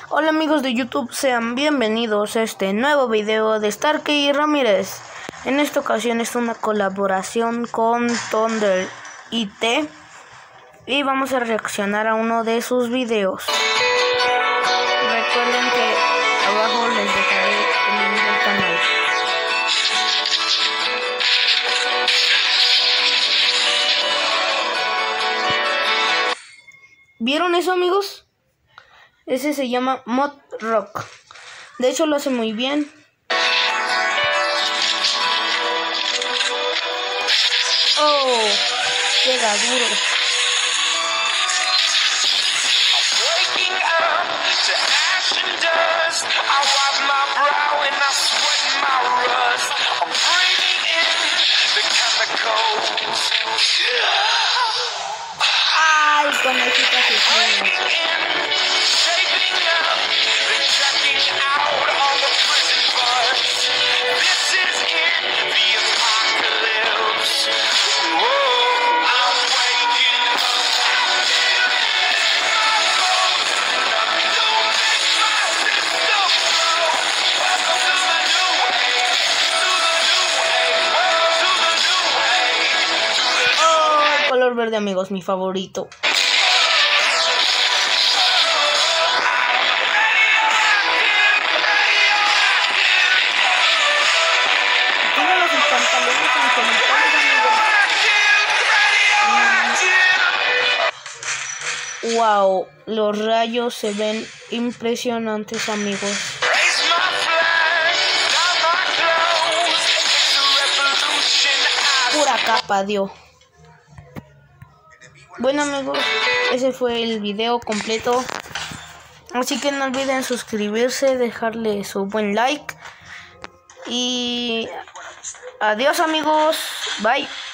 Hola amigos de YouTube, sean bienvenidos a este nuevo video de Starkey y Ramírez. En esta ocasión es una colaboración con Thunder IT y vamos a reaccionar a uno de sus videos. Recuerden que abajo les dejaré el link del canal. ¿Vieron eso, amigos? Ese se llama Mod Rock. De hecho lo hace muy bien. Oh, queda duro. Ay, conejita asesina. Color verde, amigos, mi favorito. Tírenle sus pantalones en comentarios, amigos. Wow, los rayos se ven impresionantes, amigos. Pura capa dio. Bueno, amigos, ese fue el video completo. Así que no olviden suscribirse, dejarle su buen like. Y adiós, amigos. Bye.